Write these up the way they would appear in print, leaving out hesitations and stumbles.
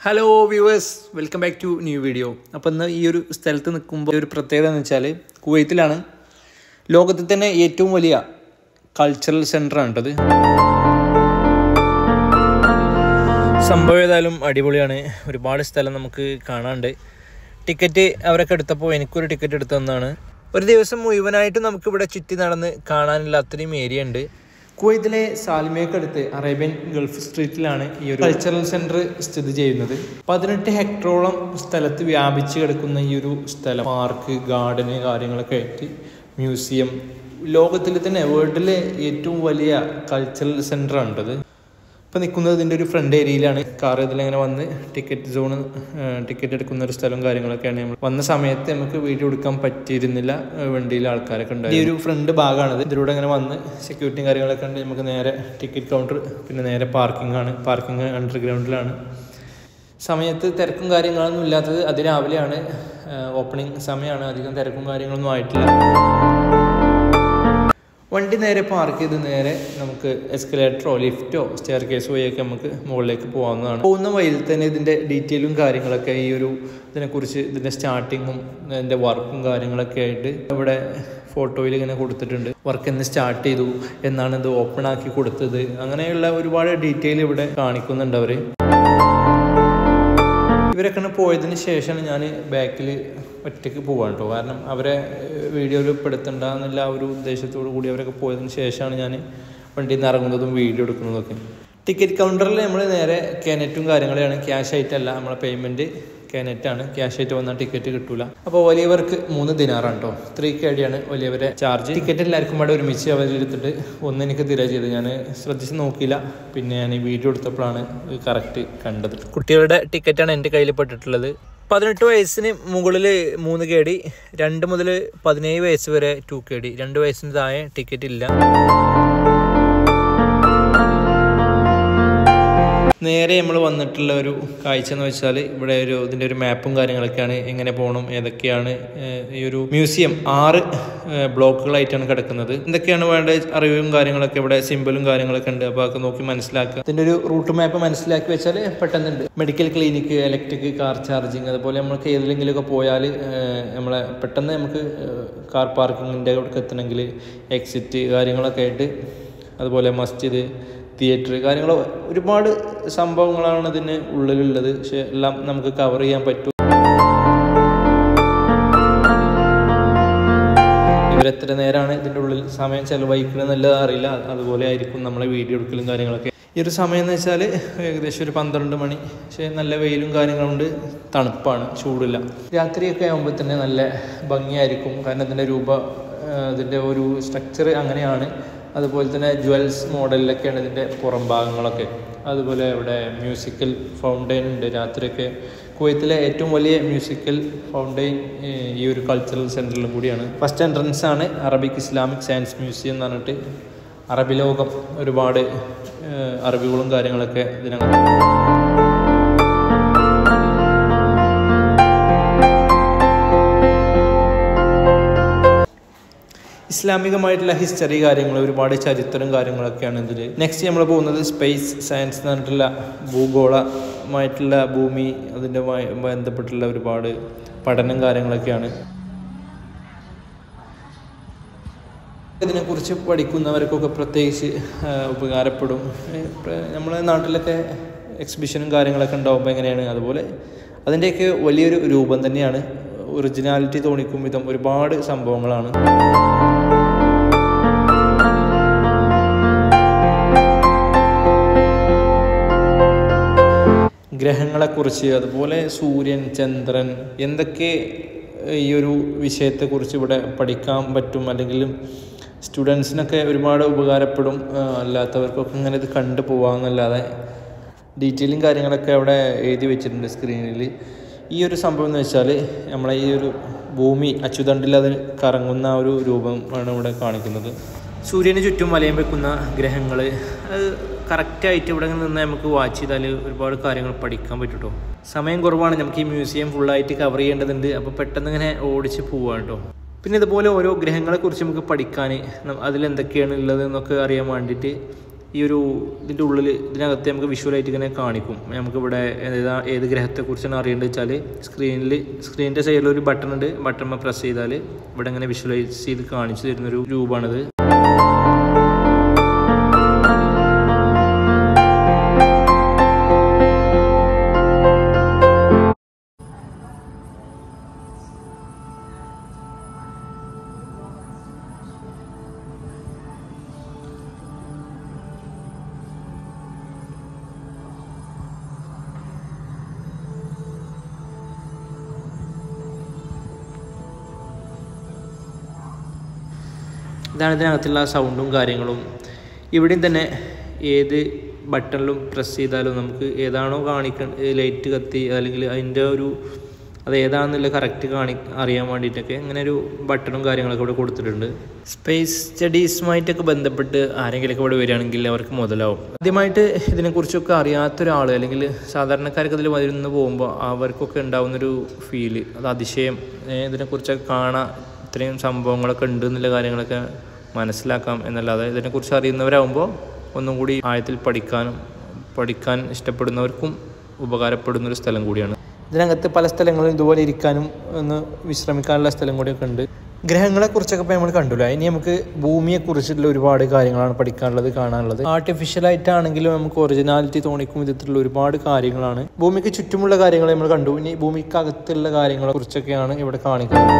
Hello viewers, welcome back to new video. അപ്പോൾ ഇന്ന് ഈ ഒരു സ്ഥലത്ത് നിൽക്കുമ്പോൾ ഒരു പ്രത്യേകത എന്ന് വെച്ചാൽ കുവൈത്തിലാണ് ലോകത്തിൽ തന്നെ ഏറ്റവും വലിയ കൾച്ചറൽ സെൻ്ററാണ് കേട്ടത്. സംഭവം ഏതായാലും അടിപൊളിയാണ്. ഒരുപാട് സ്ഥലം നമുക്ക് കാണാണ്ട്. ടിക്കറ്റ് അവരൊക്കെ എടുത്തപ്പോൾ എനിക്കൊരു ടിക്കറ്റ് എടുത്തു തന്നതാണ്. ഒരു ദിവസം മുഴുവനായിട്ട് നമുക്കിവിടെ ചുറ്റി നടന്ന് കാണാനുള്ള അത്രയും ഏരിയ ഉണ്ട്. കുവൈത്തിലെ സാൽമിയക്കടുത്ത് അറേബ്യൻ ഗൾഫ് സ്ട്രീറ്റിലാണ് ഈ ഒരു കൾച്ചറൽ സെൻറ്റർ സ്ഥിതി ചെയ്യുന്നത്. 18 ഹെക്ടറോളം സ്ഥലത്ത് വ്യാപിച്ച് കിടക്കുന്ന ഈ ഒരു സ്ഥലം പാർക്ക്, ഗാർഡന് കാര്യങ്ങളൊക്കെ ആയിട്ട് മ്യൂസിയം, ലോകത്തിൽ തന്നെ വേൾഡിലെ ഏറ്റവും വലിയ കൾച്ചറൽ സെൻറ്ററാണിത്. ഇപ്പോൾ നിൽക്കുന്നത് ഇതിൻ്റെ ഒരു ഫ്രണ്ട് ഏരിയയിലാണ്. കാർ ഇതിലിങ്ങനെ വന്ന് ടിക്കറ്റ് എടുക്കുന്ന ഒരു സ്ഥലവും കാര്യങ്ങളൊക്കെയാണ്. നമ്മൾ വന്ന സമയത്ത് നമുക്ക് വീഡിയോ എടുക്കാൻ പറ്റിയിരുന്നില്ല, വണ്ടിയിൽ ആൾക്കാരൊക്കെ ഉണ്ടായി. ഈ ഒരു ഫ്രണ്ട് ഭാഗമാണിത്. ഇതിലൂടെ ഇങ്ങനെ വന്ന് സെക്യൂരിറ്റിയും കാര്യങ്ങളൊക്കെ ഉണ്ട്. നമുക്ക് നേരെ ടിക്കറ്റ് കൗണ്ടർ, പിന്നെ നേരെ പാർക്കിംഗ് അണ്ടർഗ്രൗണ്ടിലാണ്. സമയത്ത് തിരക്കും കാര്യങ്ങളൊന്നും ഇല്ലാത്തത് അതിരാവിലെയാണ്, ഓപ്പണിംഗ് സമയമാണ്. അധികം തിരക്കും കാര്യങ്ങളൊന്നും ആയിട്ടില്ല. വണ്ടി നേരെ പാർക്ക് ചെയ്ത് നേരെ നമുക്ക് എസ്കലേറ്ററോ ലിഫ്റ്റോ സ്റ്റെയർ കേസോ വഴിയൊക്കെ നമുക്ക് മുകളിലേക്ക് പോകാവുന്നതാണ്. പോകുന്ന വഴിയിൽ തന്നെ ഇതിൻ്റെ ഡീറ്റെയിലും കാര്യങ്ങളൊക്കെ ഈ ഒരു ഇതിനെക്കുറിച്ച്, ഇതിൻ്റെ സ്റ്റാർട്ടിങ്ങും ഇതിൻ്റെ വർക്കും കാര്യങ്ങളൊക്കെ ആയിട്ട് ഇവിടെ ഫോട്ടോയിൽ ഇങ്ങനെ കൊടുത്തിട്ടുണ്ട്. വർക്ക് എന്ന് സ്റ്റാർട്ട് ചെയ്തു, എന്നാണ് ഇത് ഓപ്പൺ ആക്കി കൊടുത്തത്, അങ്ങനെയുള്ള ഒരുപാട് ഡീറ്റെയിൽ ഇവിടെ കാണിക്കുന്നുണ്ട് അവർ. ഇവരൊക്കെ പോയതിന് ശേഷമാണ് ഞാൻ ബാക്കിൽ ഒറ്റയ്ക്ക് പോകാൻ കേട്ടോ. കാരണം അവരെ വീഡിയോയിൽ പെടുത്തണ്ട എന്നുള്ള ഒരു ഉദ്ദേശത്തോടു കൂടി അവരൊക്കെ പോയതിന് ശേഷമാണ് ഞാൻ വണ്ടിയിൽ നിന്ന് ഇറങ്ങുന്നതും വീഡിയോ എടുക്കുന്നതൊക്കെ. ടിക്കറ്റ് കൗണ്ടറിൽ നമ്മൾ നേരെ കാനറ്റും കാര്യങ്ങളാണ്, ക്യാഷ് ആയിട്ടല്ല. നമ്മളെ പേയ്മെൻറ്റ് കാനറ്റാണ്. ക്യാഷ് ആയിട്ട് വന്നാൽ ടിക്കറ്റ് കിട്ടൂല. അപ്പോൾ വലിയവർക്ക് 3 ദിനാറാണ് കേട്ടോ. 3 KD ആണ് വലിയവരെ ചാർജ്. ടിക്കറ്റ് എല്ലാവർക്കും ഇവിടെ ഒരുമിച്ച് അവരെടുത്തിട്ട് എനിക്ക് തിര ചെയ്ത് ഞാൻ ശ്രദ്ധിച്ച് നോക്കിയില്ല. പിന്നെ ഞാൻ ഈ വീഡിയോ എടുത്തപ്പോഴാണ് കറക്റ്റ് കണ്ടത്. കുട്ടികളുടെ ടിക്കറ്റാണ് എൻ്റെ കയ്യിൽ പെട്ടിട്ടുള്ളത്. 18 വയസ്സിന് മുകളിൽ 3 KD, 2 മുതൽ 17 വയസ്സ് വരെ 2 KD, 2 വയസ്സിന് താഴെ ടിക്കറ്റ് ഇല്ല. നേരെ നമ്മൾ വന്നിട്ടുള്ള ഒരു കാഴ്ച എന്ന് വെച്ചാൽ ഇവിടെ ഇതിൻ്റെ ഒരു മാപ്പും കാര്യങ്ങളൊക്കെയാണ്, എങ്ങനെ പോകണം, ഏതൊക്കെയാണ്. ഈ ഒരു മ്യൂസിയം 6 ബ്ലോക്കുകളായിട്ടാണ് കിടക്കുന്നത്. എന്തൊക്കെയാണ് വേണ്ട അറിവും കാര്യങ്ങളൊക്കെ ഇവിടെ സിമ്പിളും കാര്യങ്ങളൊക്കെ ഉണ്ട്. അപ്പോൾ അതൊക്കെ നോക്കി മനസ്സിലാക്കുക. ഇതിൻ്റെ ഒരു റൂട്ട് മാപ്പ് മനസ്സിലാക്കി വെച്ചാൽ പെട്ടെന്നുണ്ട്. Medical clinic, electric car charging, അതുപോലെ നമുക്ക് ഏതെങ്കിലുമൊക്കെ പോയാൽ നമ്മളെ പെട്ടെന്ന് നമുക്ക് കാർ പാർക്കിങ്ങിൻ്റെ അവിടെ എത്തണമെങ്കിൽ എക്സിറ്റ് കാര്യങ്ങളൊക്കെ ആയിട്ട്, അതുപോലെ മസ്ജിദ്, തിയേറ്റർ കാര്യങ്ങൾ, ഒരുപാട് സംഭവങ്ങളാണ് ഇതിന് ഉള്ളിലുള്ളത്. പക്ഷെ എല്ലാം നമുക്ക് കവർ ചെയ്യാൻ പറ്റും. ഇവരെത്ര നേരമാണ് ഇതിൻ്റെ ഉള്ളിൽ സമയം ചിലവഴിക്കുന്നത് എന്നുള്ളത് അറിയില്ല. അതുപോലെ ആയിരിക്കും നമ്മളെ വീഡിയോ എടുക്കലും കാര്യങ്ങളൊക്കെ. ഈ ഒരു സമയം എന്ന് വെച്ചാൽ ഏകദേശം ഒരു 12 മണി. പക്ഷേ നല്ല വെയിലും കാര്യങ്ങളുണ്ട്, തണുപ്പാണ്, ചൂടില്ല. രാത്രിയൊക്കെ ആകുമ്പോൾ തന്നെ നല്ല ഭംഗിയായിരിക്കും. കാരണം ഇതിൻ്റെ ഒരു സ്ട്രക്ചർ അങ്ങനെയാണ്. അതുപോലെ തന്നെ ജ്വൽസ് മോഡലിലൊക്കെയാണ് ഇതിൻ്റെ പുറം ഭാഗങ്ങളൊക്കെ. അതുപോലെ ഇവിടെ മ്യൂസിക്കൽ ഫൗണ്ടെയിൻ ഉണ്ട് രാത്രിയൊക്കെ. കുവൈത്തിലെ ഏറ്റവും വലിയ മ്യൂസിക്കൽ ഫൗണ്ടെയിൻ ഈ ഒരു കൾച്ചറൽ സെൻറ്ററിലും കൂടിയാണ്. ഫസ്റ്റ് എൻട്രൻസ് ആണ് അറബിക് ഇസ്ലാമിക് സയൻസ് മ്യൂസിയം എന്ന് പറഞ്ഞിട്ട്. അറബി ലോകം, ഒരുപാട് അറിവുകളും കാര്യങ്ങളൊക്കെ ഇതിനകത്ത്. ഇസ്ലാമികമായിട്ടുള്ള ഹിസ്റ്ററി കാര്യങ്ങൾ, ഒരുപാട് ചരിത്രം കാര്യങ്ങളൊക്കെയാണ് ഇതിൽ. നെക്സ്റ്റ് നമ്മൾ പോകുന്നത് സ്പേസ് സയൻസ് എന്ന് പറഞ്ഞിട്ടുള്ള ഭൂഗോളമായിട്ടുള്ള ഭൂമി, അതിൻ്റെ ബന്ധപ്പെട്ടുള്ള ഒരുപാട് പഠനം കാര്യങ്ങളൊക്കെയാണ്. ഇതിനെക്കുറിച്ച് പഠിക്കുന്നവർക്കൊക്കെ പ്രത്യേകിച്ച് ഉപകാരപ്പെടും. നമ്മളെ നാട്ടിലൊക്കെ എക്സിബിഷനും കാര്യങ്ങളൊക്കെ ഉണ്ടാകുമ്പോൾ എങ്ങനെയാണ്, അതുപോലെ അതിൻ്റെയൊക്കെ വലിയൊരു രൂപം തന്നെയാണ്. ഒറിജിനാലിറ്റി തോന്നിക്കും വിധം ഒരുപാട് സംഭവങ്ങളാണ്. ഗ്രഹങ്ങളെക്കുറിച്ച്, അതുപോലെ സൂര്യൻ, ചന്ദ്രൻ, എന്തൊക്കെ ഈ ഒരു വിഷയത്തെക്കുറിച്ച് ഇവിടെ പഠിക്കാൻ പറ്റും. അല്ലെങ്കിൽ സ്റ്റുഡൻസിനൊക്കെ ഒരുപാട് ഉപകാരപ്പെടും. അല്ലാത്തവർക്കൊക്കെ ഇങ്ങനെ ഇത് കണ്ടു പോകാമെന്നല്ലാതെ ഡീറ്റെയിലും കാര്യങ്ങളൊക്കെ അവിടെ എഴുതി വെച്ചിട്ടുണ്ട് സ്ക്രീനിൽ. ഈ ഒരു സംഭവം എന്ന് വെച്ചാൽ നമ്മളെ ഈ ഒരു ഭൂമി അച്ചുതണ്ടിൽ അത് കറങ്ങുന്ന ഒരു രൂപം ആണ് ഇവിടെ കാണിക്കുന്നത്. സൂര്യന് ചുറ്റും വലയം വെക്കുന്ന ഗ്രഹങ്ങൾ, അത് കറക്റ്റായിട്ട് ഇവിടെ നിന്ന് നമുക്ക് വാച്ച് ചെയ്താൽ ഒരുപാട് കാര്യങ്ങൾ പഠിക്കാൻ പറ്റും കേട്ടോ. സമയം കുറവാണ്, നമുക്ക് ഈ മ്യൂസിയം ഫുള്ളായിട്ട് കവർ ചെയ്യേണ്ടതുണ്ട്. അപ്പോൾ പെട്ടെന്ന് ഇങ്ങനെ ഓടിച്ച് പോവാണ് കേട്ടോ. പിന്നെ ഇതുപോലെ ഓരോ ഗ്രഹങ്ങളെക്കുറിച്ച് നമുക്ക് പഠിക്കാൻ, അതിലെന്തൊക്കെയാണ് ഉള്ളത് എന്നൊക്കെ അറിയാൻ വേണ്ടിയിട്ട് ഈ ഒരു ഇതിൻ്റെ ഉള്ളിൽ ഇതിനകത്ത് നമുക്ക് വിഷ്വലായിട്ട് ഇങ്ങനെ കാണിക്കും. നമുക്കിവിടെ ഏത് ഗ്രഹത്തെക്കുറിച്ചാണ് അറിയേണ്ടത് വെച്ചാൽ സ്ക്രീനിൻ്റെ സൈഡിൽ ഒരു ബട്ടൺ ഉണ്ട്. ബട്ടൺ പ്രസ് ചെയ്താൽ ഇവിടെ ഇങ്ങനെ വിഷ്വലൈസ് ചെയ്ത് കാണിച്ചു തരുന്നൊരു രൂപമാണിത്. ഇതാണ് ഇതിനകത്തുള്ള സൗണ്ടും കാര്യങ്ങളും. ഇവിടെയും തന്നെ ഏത് ബട്ടണിലും പ്രസ് ചെയ്താലും നമുക്ക് ഏതാണോ ലൈറ്റ് കത്തി അല്ലെങ്കിൽ അതിൻ്റെ അത് ഏതാണെന്നുള്ള കറക്റ്റ് അറിയാൻ വേണ്ടിയിട്ടൊക്കെ അങ്ങനെ ഒരു ബട്ടണും കാര്യങ്ങളൊക്കെ ഇവിടെ കൊടുത്തിട്ടുണ്ട്. സ്പേസ് സ്റ്റഡീസുമായിട്ടൊക്കെ ബന്ധപ്പെട്ട് ആരെങ്കിലുമൊക്കെ ഇവിടെ വരികയാണെങ്കിൽ അവർക്ക് മുതലാവും. ആദ്യമായിട്ട് ഇതിനെക്കുറിച്ചൊക്കെ അറിയാത്തൊരാൾ അല്ലെങ്കിൽ സാധാരണക്കാർക്ക് ഇതിൽ വരുന്ന പോകുമ്പോൾ അവർക്കൊക്കെ ഉണ്ടാകുന്നൊരു ഫീല്, അത് അതിശയം, ഇതിനെക്കുറിച്ചൊക്കെ കാണാൻ ഇത്രയും സംഭവങ്ങളൊക്കെ ഉണ്ട് എന്നുള്ള കാര്യങ്ങളൊക്കെ മനസ്സിലാക്കാം എന്നല്ലാതെ ഇതിനെക്കുറിച്ച് അറിയുന്നവരാകുമ്പോൾ ഒന്നും കൂടി ആഴത്തിൽ പഠിക്കാൻ ഇഷ്ടപ്പെടുന്നവർക്കും ഉപകാരപ്പെടുന്നൊരു സ്ഥലം കൂടിയാണ്. ഇതിനകത്ത് പല സ്ഥലങ്ങളും ഇതുപോലെ ഇരിക്കാനും ഒന്ന് വിശ്രമിക്കാനുള്ള സ്ഥലം കൂടിയൊക്കെ ഉണ്ട്. ഗ്രഹങ്ങളെക്കുറിച്ചൊക്കെ ഇപ്പോൾ നമ്മൾ കണ്ടില്ല. ഇനി നമുക്ക് ഭൂമിയെക്കുറിച്ചുള്ള ഒരുപാട് കാര്യങ്ങളാണ് പഠിക്കാനുള്ളത്, കാണാനുള്ളത്. ആർട്ടിഫിഷ്യലായിട്ടാണെങ്കിലും നമുക്ക് ഒറിജിനാലിറ്റി തോന്നിക്കും വിധത്തിലുള്ള ഒരുപാട് കാര്യങ്ങളാണ്. ഭൂമിക്ക് ചുറ്റുമുള്ള കാര്യങ്ങൾ നമ്മൾ കണ്ടു. ഇനി ഭൂമിക്കകത്തുള്ള കാര്യങ്ങളെ കുറിച്ചൊക്കെയാണ് ഇവിടെ കാണിക്കുന്നത്.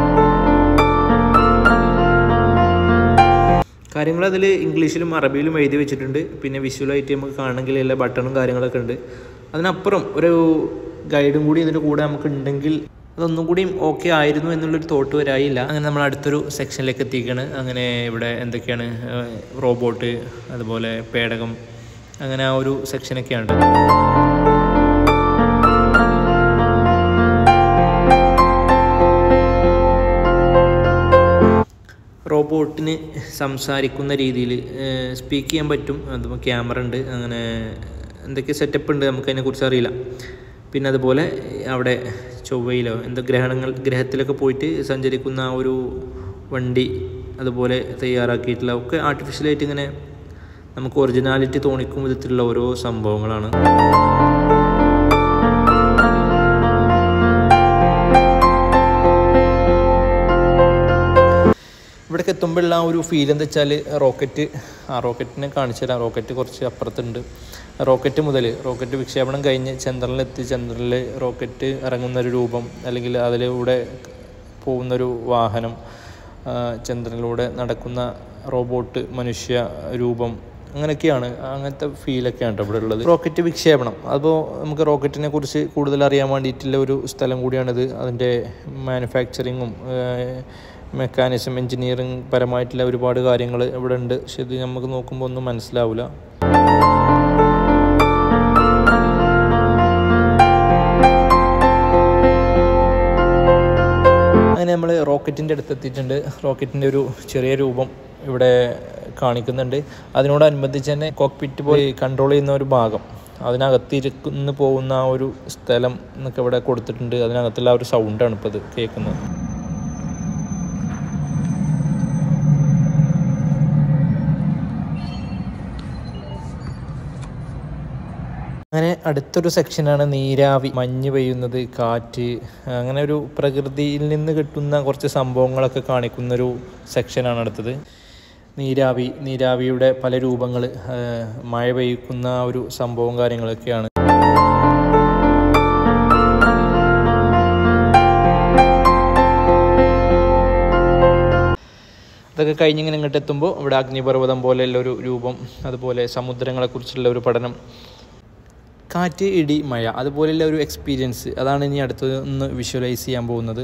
കാര്യങ്ങൾ അതിൽ ഇംഗ്ലീഷിലും അറബിയിലും എഴുതി വെച്ചിട്ടുണ്ട്. പിന്നെ വിഷ്വലായിട്ട് നമുക്ക് കാണണമെങ്കിൽ എല്ലാ ബട്ടണും കാര്യങ്ങളൊക്കെ ഉണ്ട്. അതിനപ്പുറം ഒരു ഗൈഡും കൂടി ഇതിൻ്റെ കൂടെ നമുക്ക് ഉണ്ടെങ്കിൽ അതൊന്നും കൂടി ഓക്കെ ആയിരുന്നു എന്നുള്ളൊരു തോട്ട് വരായില്ല. അങ്ങനെ നമ്മൾ അടുത്തൊരു സെക്ഷനിലേക്ക് എത്തിക്കുകയാണ്. അങ്ങനെ ഇവിടെ എന്തൊക്കെയാണ് റോബോട്ട്, അതുപോലെ പേടകം, അങ്ങനെ ആ ഒരു സെക്ഷനൊക്കെയാണ്. റോബോട്ടിന് സംസാരിക്കുന്ന രീതിയിൽ സ്പീക്ക് ചെയ്യാൻ പറ്റും. അതുപോലെ ക്യാമറ ഉണ്ട്, അങ്ങനെ എന്തൊക്കെ സെറ്റപ്പ് ഉണ്ട് നമുക്കതിനെക്കുറിച്ച് അറിയില്ല. പിന്നെ അതുപോലെ അവിടെ ചൊവ്വയിലോ ഗ്രഹത്തിലൊക്കെ പോയിട്ട് സഞ്ചരിക്കുന്ന ആ ഒരു വണ്ടി അതുപോലെ തയ്യാറാക്കിയിട്ടുള്ള ഒക്കെ ആർട്ടിഫിഷ്യലായിട്ട് ഇങ്ങനെ നമുക്ക് ഒറിജിനാലിറ്റി തോന്നിക്കും വിധത്തിലുള്ള ഓരോ സംഭവങ്ങളാണ്. ഇവിടേക്ക് എത്തുമ്പോഴുള്ള ആ ഒരു ഫീൽ എന്താ വെച്ചാൽ റോക്കറ്റിനെ കാണിച്ചു തരാം. റോക്കറ്റ് കുറച്ച് അപ്പുറത്തുണ്ട്. റോക്കറ്റ് വിക്ഷേപണം കഴിഞ്ഞ് ചന്ദ്രനിൽ റോക്കറ്റ് ഇറങ്ങുന്നൊരു രൂപം, അല്ലെങ്കിൽ അതിലൂടെ പോകുന്നൊരു വാഹനം, ചന്ദ്രനിലൂടെ നടക്കുന്ന റോബോട്ട് മനുഷ്യ രൂപം, അങ്ങനെയൊക്കെയാണ്. അങ്ങനത്തെ ഫീലൊക്കെയാണ് കേട്ടോ ഇവിടെ ഉള്ളത്. റോക്കറ്റ് വിക്ഷേപണം, അപ്പോൾ നമുക്ക് റോക്കറ്റിനെ കുറിച്ച് കൂടുതൽ അറിയാൻ വേണ്ടിയിട്ടുള്ള ഒരു സ്ഥലം കൂടിയാണിത്. അതിൻ്റെ മാനുഫാക്ചറിങ്ങും മെക്കാനിസം, എൻജിനീയറിംഗ് പരമായിട്ടുള്ള ഒരുപാട് കാര്യങ്ങൾ ഇവിടെ ഉണ്ട്. പക്ഷെ ഇത് നമുക്ക് നോക്കുമ്പോൾ ഒന്നും മനസ്സിലാവില്ല. അങ്ങനെ നമ്മൾ റോക്കറ്റിൻ്റെ അടുത്തെത്തിയിട്ടുണ്ട്. റോക്കറ്റിൻ്റെ ഒരു ചെറിയ രൂപം ഇവിടെ കാണിക്കുന്നുണ്ട്. അതിനോടനുബന്ധിച്ച് തന്നെ കോക്പിറ്റ് പോയി കൺട്രോൾ ചെയ്യുന്ന ഒരു ഭാഗം, അതിനകത്തിരുന്ന് പോകുന്ന ആ ഒരു സ്ഥലം എന്നൊക്കെ ഇവിടെ കൊടുത്തിട്ടുണ്ട്. അതിനകത്തുള്ള ആ ഒരു സൗണ്ടാണ് ഇപ്പോൾ ഇത് കേൾക്കുന്നത്. അങ്ങനെ അടുത്തൊരു സെക്ഷനാണ് നീരാവി, മഞ്ഞ് പെയ്യുന്നത്, കാറ്റ്, അങ്ങനെ ഒരു പ്രകൃതിയിൽ നിന്ന് കിട്ടുന്ന കുറച്ച് സംഭവങ്ങളൊക്കെ കാണിക്കുന്നൊരു സെക്ഷനാണ് അടുത്തത്. നീരാവിയുടെ പല രൂപങ്ങൾ, മഴ പെയ്യുന്ന ആ ഒരു സംഭവം കാര്യങ്ങളൊക്കെയാണ്. അതൊക്കെ കഴിഞ്ഞിങ്ങനെ ഇങ്ങോട്ട് എത്തുമ്പോൾ ഇവിടെ അഗ്നിപർവ്വതം പോലെയുള്ള ഒരു രൂപം, അതുപോലെ സമുദ്രങ്ങളെക്കുറിച്ചുള്ള ഒരു പഠനം, കാറ്റ്, ഇടി, മഴ, അതുപോലെയുള്ള ഒരു എക്സ്പീരിയൻസ്, അതാണ് ഇനി അടുത്തത് ഒന്ന് വിഷ്വലൈസ് ചെയ്യാൻ പോകുന്നത്.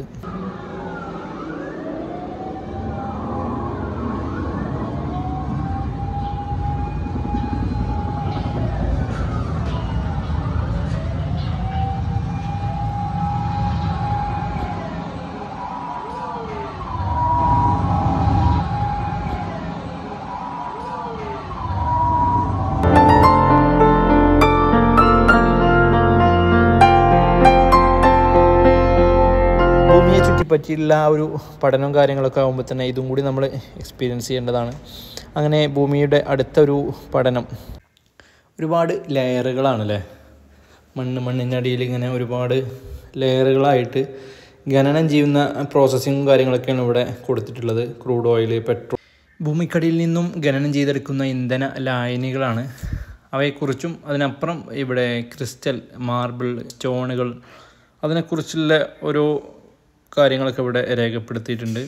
പറ്റിയുള്ള ആ ഒരു പഠനവും കാര്യങ്ങളൊക്കെ ആകുമ്പോൾ തന്നെ ഇതും കൂടി നമ്മൾ എക്സ്പീരിയൻസ് ചെയ്യേണ്ടതാണ്. അങ്ങനെ ഭൂമിയുടെ അടുത്തൊരു പഠനം, ഒരുപാട് ലെയറുകളാണല്ലേ, മണ്ണിനടിയിൽ ഇങ്ങനെ ഒരുപാട് ലെയറുകളായിട്ട് ഖനനം ചെയ്യുന്ന പ്രോസസ്സിങ്ങും കാര്യങ്ങളൊക്കെയാണ് ഇവിടെ കൊടുത്തിട്ടുള്ളത്. ക്രൂഡ് ഓയിൽ, പെട്രോൾ, ഭൂമിക്കടിയിൽ നിന്നും ഖനനം ചെയ്തെടുക്കുന്ന ഇന്ധന ലായനികളാണ്. അവയെക്കുറിച്ചും അതിനപ്പുറം ഇവിടെ ക്രിസ്റ്റൽ, മാർബിൾ, സ്റ്റോണുകൾ, അതിനെക്കുറിച്ചുള്ള ഓരോ കാര്യങ്ങളൊക്കെ ഇവിടെ രേഖപ്പെടുത്തിയിട്ടുണ്ട്.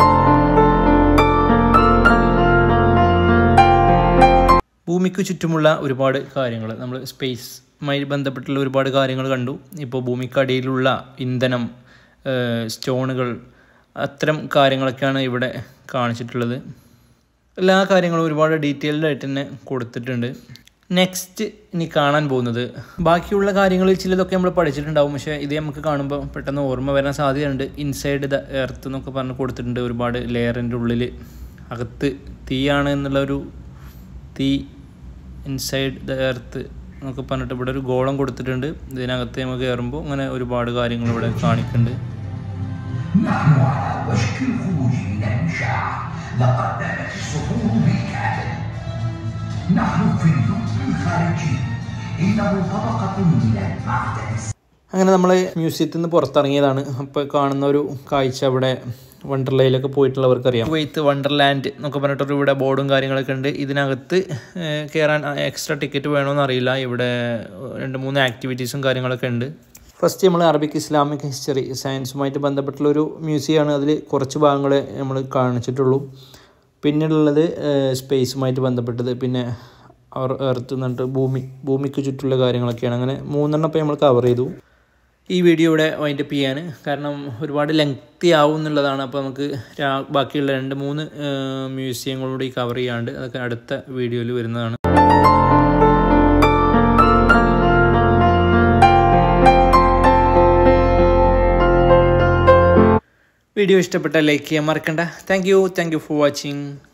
ഭൂമിക്ക് ചുറ്റുമുള്ള ഒരുപാട് കാര്യങ്ങൾ, നമ്മൾ സ്പേസുമായി ബന്ധപ്പെട്ടുള്ള ഒരുപാട് കാര്യങ്ങൾ കണ്ടു. ഇപ്പോൾ ഭൂമിക്കടിയിലുള്ള ഇന്ധനം, സ്റ്റോണുകൾ, അത്തരം കാര്യങ്ങളൊക്കെയാണ് ഇവിടെ കാണിച്ചിട്ടുള്ളത്. എല്ലാ കാര്യങ്ങളും ഒരുപാട് ഡീറ്റെയിൽഡ് ആയിട്ട് തന്നെ കൊടുത്തിട്ടുണ്ട്. നെക്സ്റ്റ് ഇനി കാണാൻ പോകുന്നത്, ബാക്കിയുള്ള കാര്യങ്ങളിൽ ചിലതൊക്കെ നമ്മൾ പഠിച്ചിട്ടുണ്ടാവും, പക്ഷേ ഇത് നമുക്ക് കാണുമ്പോൾ പെട്ടെന്ന് ഓർമ്മ വരാൻ സാധ്യതയുണ്ട്. ഇൻസൈഡ് ദ എർത്ത് എന്നൊക്കെ പറഞ്ഞ് കൊടുത്തിട്ടുണ്ട്. ഒരുപാട് ലെയറിൻ്റെ ഉള്ളിൽ അകത്ത് തീയാണ് എന്നുള്ളൊരു തീ, ഇൻസൈഡ് ദ എർത്ത് എന്നൊക്കെ പറഞ്ഞിട്ട് ഇവിടെ ഒരു ഗോളം കൊടുത്തിട്ടുണ്ട്. ഇതിനകത്ത് നമുക്ക് കയറുമ്പോൾ അങ്ങനെ ഒരുപാട് കാര്യങ്ങൾ ഇവിടെ കാണിക്കുന്നുണ്ട്. അങ്ങനെ നമ്മൾ മ്യൂസിയത്തിൽ നിന്ന് പുറത്തിറങ്ങിയതാണ്. അപ്പോൾ കാണുന്ന ഒരു കാഴ്ച, അവിടെ വണ്ടർലയിലൊക്കെ പോയിട്ടുള്ളവർക്കറിയാം, കുവൈത്ത് വണ്ടർലാൻഡ് എന്നൊക്കെ പറഞ്ഞിട്ടൊരു ഇവിടെ ബോർഡും കാര്യങ്ങളൊക്കെ ഉണ്ട്. ഇതിനകത്ത് കയറാൻ എക്സ്ട്രാ ടിക്കറ്റ് വേണമെന്ന് അറിയില്ല. ഇവിടെ 2-3 ആക്ടിവിറ്റീസും കാര്യങ്ങളൊക്കെ ഉണ്ട്. ഫസ്റ്റ് നമ്മൾ അറബിക് ഇസ്ലാമിക് ഹിസ്റ്ററി, സയൻസുമായിട്ട് ബന്ധപ്പെട്ടുള്ളൊരു മ്യൂസിയമാണ്. അതിൽ കുറച്ച് ഭാഗങ്ങളെ നമ്മൾ കാണിച്ചിട്ടുള്ളൂ. പിന്നെയുള്ളത് സ്പേസുമായിട്ട് ബന്ധപ്പെട്ടത്, പിന്നെ എർത്ത് എന്നിട്ട് ഭൂമിക്ക് ചുറ്റുള്ള കാര്യങ്ങളൊക്കെയാണ്. അങ്ങനെ 3 ഇപ്പോൾ നമ്മൾ കവർ ചെയ്തു. ഈ വീഡിയോ ഇവിടെ വൈൻഡപ്പ് ചെയ്യാണ്, കാരണം ഒരുപാട് ലെങ്തി ആവും എന്നുള്ളതാണ്. അപ്പോൾ നമുക്ക് ബാക്കിയുള്ള 2-3 മ്യൂസിയങ്ങളൂടെ കവർ ചെയ്യാണ്ട് അതൊക്കെ അടുത്ത വീഡിയോയിൽ വരുന്നതാണ്. വീഡിയോ ഇഷ്ടപ്പെട്ടാൽ ലൈക്ക് ചെയ്യാൻ മറക്കണ്ട. Thank you for watching.